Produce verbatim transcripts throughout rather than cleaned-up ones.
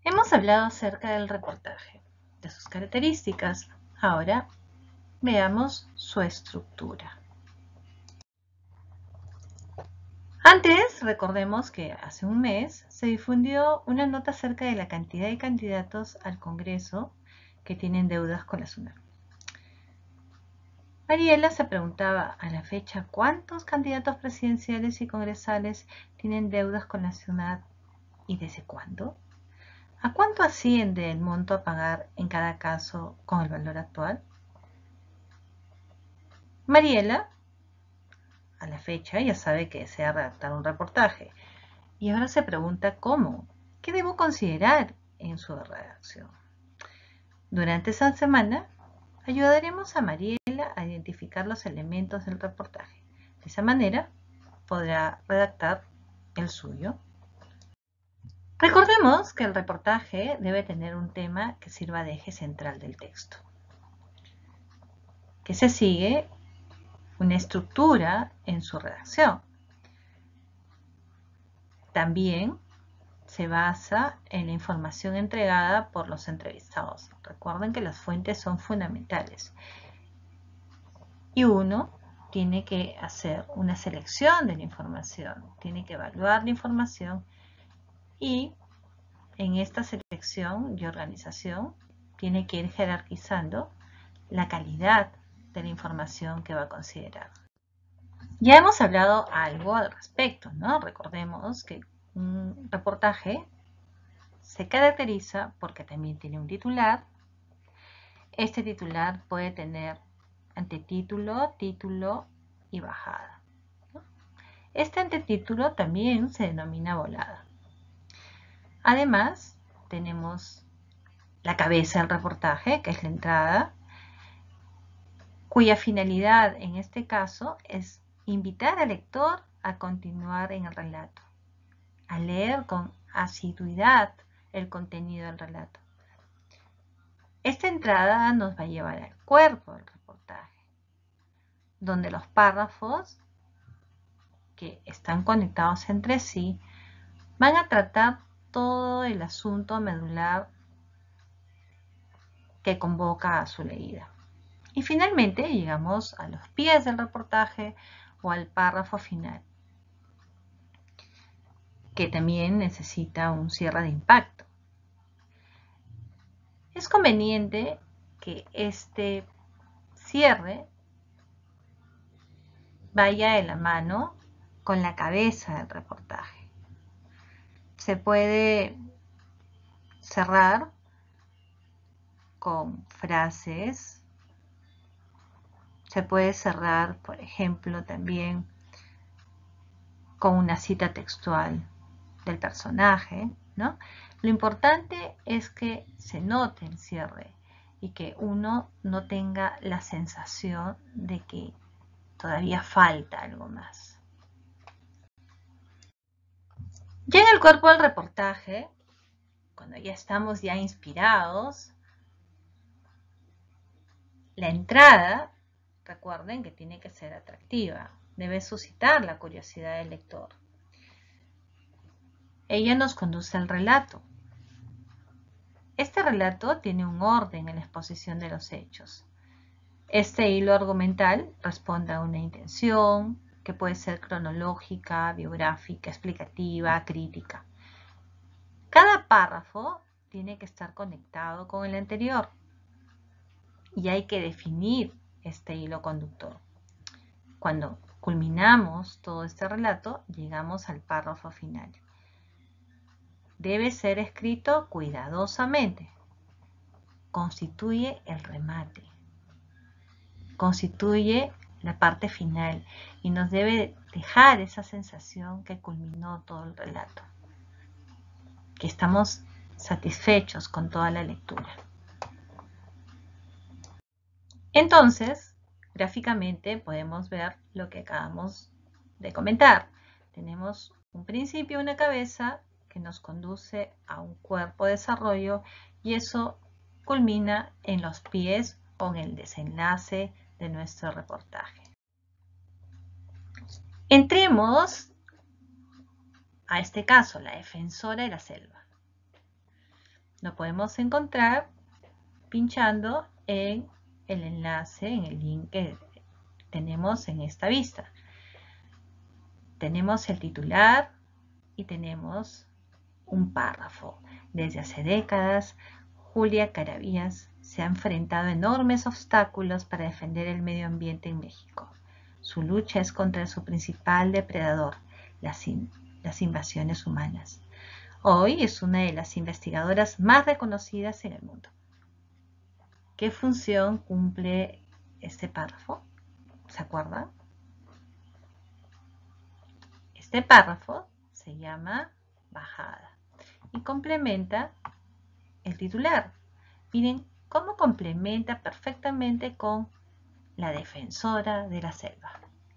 Hemos hablado acerca del reportaje, de sus características. Ahora veamos su estructura. Antes, recordemos que hace un mes se difundió una nota acerca de la cantidad de candidatos al Congreso que tienen deudas con la SUNAT. Mariela se preguntaba a la fecha cuántos candidatos presidenciales y congresales tienen deudas con la SUNAT y desde cuándo. ¿A cuánto asciende el monto a pagar en cada caso con el valor actual? Mariela, a la fecha, ya sabe que desea redactar un reportaje y ahora se pregunta cómo, qué debo considerar en su redacción. Durante esa semana, ayudaremos a Mariela a identificar los elementos del reportaje. De esa manera, podrá redactar el suyo. Recordemos que el reportaje debe tener un tema que sirva de eje central del texto, que se sigue una estructura en su redacción. También se basa en la información entregada por los entrevistados. Recuerden que las fuentes son fundamentales. Y uno tiene que hacer una selección de la información, tiene que evaluar la información y en esta selección y organización tiene que ir jerarquizando la calidad de la información que va a considerar. Ya hemos hablado algo al respecto, ¿no? Recordemos que un reportaje se caracteriza porque también tiene un titular. Este titular puede tener antetítulo, título y bajada. Este antetítulo también se denomina volada. Además, tenemos la cabeza del reportaje, que es la entrada, cuya finalidad en este caso es invitar al lector a continuar en el relato, a leer con asiduidad el contenido del relato. Esta entrada nos va a llevar al cuerpo del reportaje, donde los párrafos que están conectados entre sí van a tratar todo el asunto medular que convoca a su leída. Y finalmente llegamos a los pies del reportaje o al párrafo final, que también necesita un cierre de impacto. Es conveniente que este cierre vaya de la mano con la cabeza del reportaje. Se puede cerrar con frases, se puede cerrar, por ejemplo, también con una cita textual del personaje, ¿no? Lo importante es que se note el cierre y que uno no tenga la sensación de que todavía falta algo más. Ya en el cuerpo del reportaje, cuando ya estamos ya inspirados, la entrada, recuerden que tiene que ser atractiva, debe suscitar la curiosidad del lector. Ella nos conduce al relato. Este relato tiene un orden en la exposición de los hechos. Este hilo argumental responde a una intención, que puede ser cronológica, biográfica, explicativa, crítica. Cada párrafo tiene que estar conectado con el anterior y hay que definir este hilo conductor. Cuando culminamos todo este relato, llegamos al párrafo final. Debe ser escrito cuidadosamente. Constituye el remate. Constituye la parte final y nos debe dejar esa sensación que culminó todo el relato, que estamos satisfechos con toda la lectura. Entonces, gráficamente podemos ver lo que acabamos de comentar. Tenemos un principio, una cabeza que nos conduce a un cuerpo de desarrollo y eso culmina en los pies o en el desenlace de nuestro reportaje. Entremos a este caso, la defensora de la selva. Lo podemos encontrar pinchando en el enlace, en el link que tenemos en esta vista. Tenemos el titular y tenemos un párrafo. Desde hace décadas, Julia Caravías se ha enfrentado a enormes obstáculos para defender el medio ambiente en México. Su lucha es contra su principal depredador, las, in- las invasiones humanas. Hoy es una de las investigadoras más reconocidas en el mundo. ¿Qué función cumple este párrafo? ¿Se acuerdan? Este párrafo se llama bajada y complementa el titular. Miren cómo complementa perfectamente con la defensora de la selva.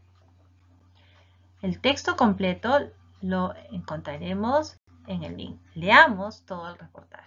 El texto completo lo encontraremos en el link. Leamos todo el reportaje.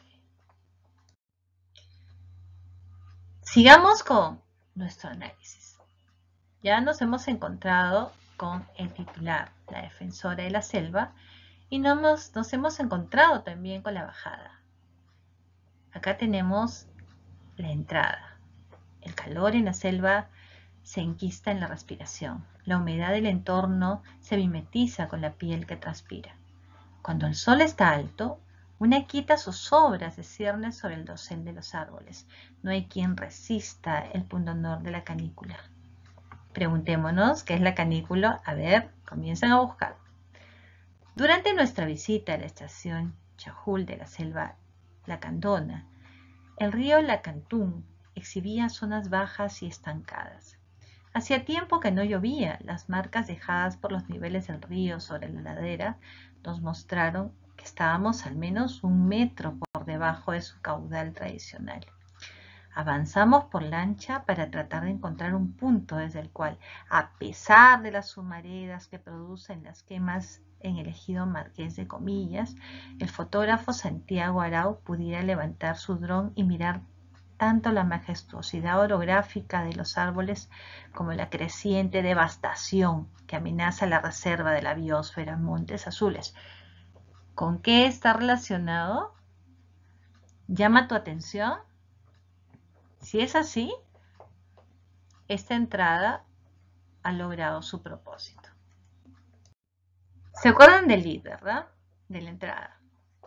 Sigamos con nuestro análisis. Ya nos hemos encontrado con el titular, la defensora de la selva, y nos hemos, nos hemos encontrado también con la bajada. Acá tenemos la entrada. El calor en la selva se enquista en la respiración. La humedad del entorno se mimetiza con la piel que transpira. Cuando el sol está alto, una quita sus obras de ciernes sobre el dosel de los árboles. No hay quien resista el pundonor de la canícula. Preguntémonos qué es la canícula. A ver, comiencen a buscar. Durante nuestra visita a la estación Chajul de la selva Lacandona, el río Lacantún exhibía zonas bajas y estancadas. Hacía tiempo que no llovía. Las marcas dejadas por los niveles del río sobre la ladera nos mostraron que estábamos al menos un metro por debajo de su caudal tradicional. Avanzamos por lancha para tratar de encontrar un punto desde el cual, a pesar de las humaredas que producen las quemas en el ejido Marqués de Comillas, el fotógrafo Santiago Arau pudiera levantar su dron y mirar tanto la majestuosidad orográfica de los árboles como la creciente devastación que amenaza la reserva de la biosfera Montes Azules. ¿Con qué está relacionado? ¿Llama tu atención? Si es así, esta entrada ha logrado su propósito. ¿Se acuerdan del lead, verdad? De la entrada.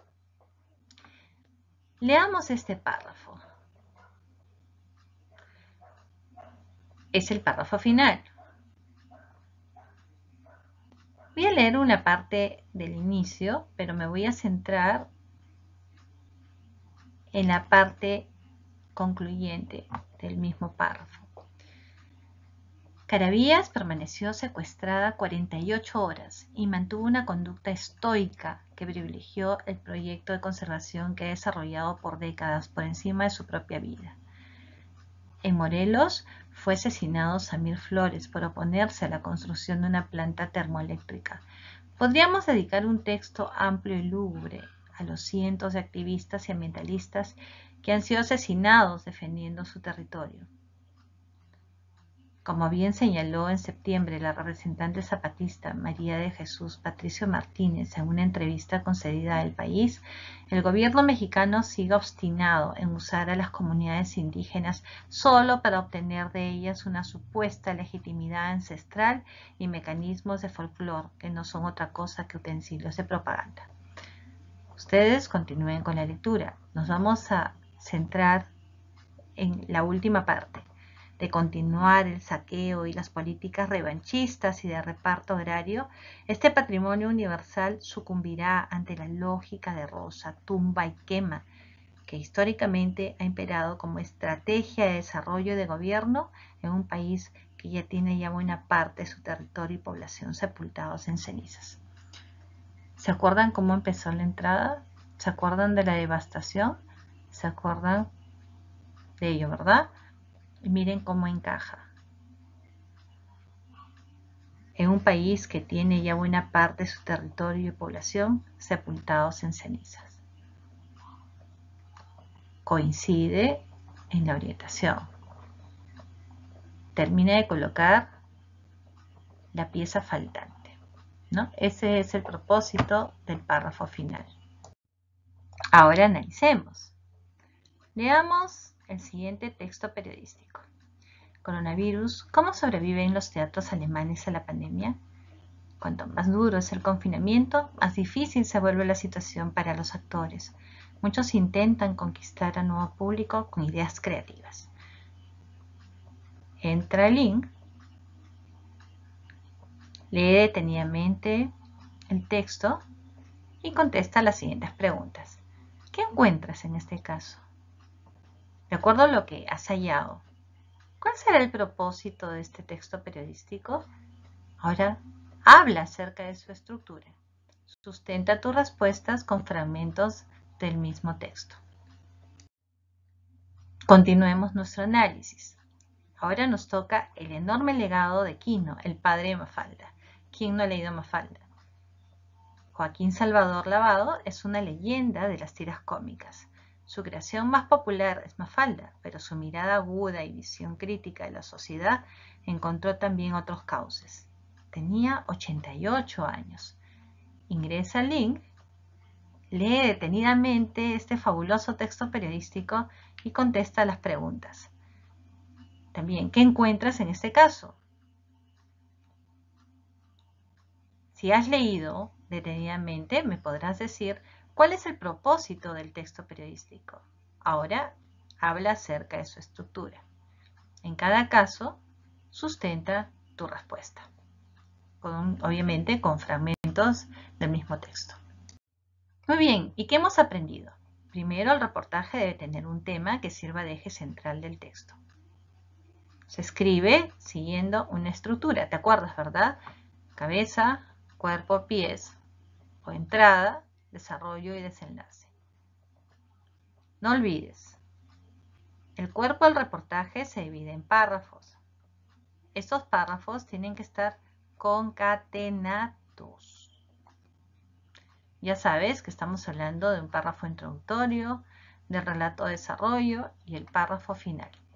Leamos este párrafo. Es el párrafo final. Voy a leer una parte del inicio, pero me voy a centrar en la parte concluyente del mismo párrafo. Caravías permaneció secuestrada cuarenta y ocho horas y mantuvo una conducta estoica que privilegió el proyecto de conservación que ha desarrollado por décadas por encima de su propia vida. En Morelos fue asesinado Samir Flores por oponerse a la construcción de una planta termoeléctrica. Podríamos dedicar un texto amplio y lúgubre a los cientos de activistas y ambientalistas que han sido asesinados defendiendo su territorio. Como bien señaló en septiembre la representante zapatista María de Jesús Patricio Martínez en una entrevista concedida a El País, el gobierno mexicano sigue obstinado en usar a las comunidades indígenas solo para obtener de ellas una supuesta legitimidad ancestral y mecanismos de folclore que no son otra cosa que utensilios de propaganda. Ustedes continúen con la lectura. Nos vamos a centrar en la última parte. De continuar el saqueo y las políticas revanchistas y de reparto agrario, este patrimonio universal sucumbirá ante la lógica de roza, tumba y quema que históricamente ha imperado como estrategia de desarrollo y de gobierno en un país que ya tiene ya buena parte de su territorio y población sepultados en cenizas. ¿Se acuerdan cómo empezó la entrada? ¿Se acuerdan de la devastación? ¿Se acuerdan de ello, verdad? Y miren cómo encaja. En un país que tiene ya buena parte de su territorio y población sepultados en cenizas. Coincide en la orientación. Termina de colocar la pieza faltante, ¿no? Ese es el propósito del párrafo final. Ahora analicemos. Leamos el siguiente texto periodístico. Coronavirus, ¿cómo sobreviven los teatros alemanes a la pandemia? Cuanto más duro es el confinamiento, más difícil se vuelve la situación para los actores. Muchos intentan conquistar a nuevo público con ideas creativas. Entra el link, lee detenidamente el texto y contesta las siguientes preguntas. ¿Qué encuentras en este caso? De acuerdo a lo que has hallado, ¿cuál será el propósito de este texto periodístico? Ahora, habla acerca de su estructura. Sustenta tus respuestas con fragmentos del mismo texto. Continuemos nuestro análisis. Ahora nos toca el enorme legado de Quino, el padre de Mafalda. ¿Quién no ha leído Mafalda? Joaquín Salvador Lavado es una leyenda de las tiras cómicas. Su creación más popular es Mafalda, pero su mirada aguda y visión crítica de la sociedad encontró también otros cauces. Tenía ochenta y ocho años. Ingresa al link, lee detenidamente este fabuloso texto periodístico y contesta las preguntas. También, ¿qué encuentras en este caso? Si has leído detenidamente, me podrás decir cuál es el propósito del texto periodístico. Ahora, habla acerca de su estructura. En cada caso, sustenta tu respuesta, con, obviamente con fragmentos del mismo texto. Muy bien, ¿y qué hemos aprendido? Primero, el reportaje debe tener un tema que sirva de eje central del texto. Se escribe siguiendo una estructura, ¿te acuerdas, verdad? Cabeza, cuerpo, pies, o entrada, desarrollo y desenlace. No olvides, el cuerpo del reportaje se divide en párrafos. Estos párrafos tienen que estar concatenados. Ya sabes que estamos hablando de un párrafo introductorio, del relato de desarrollo y el párrafo final.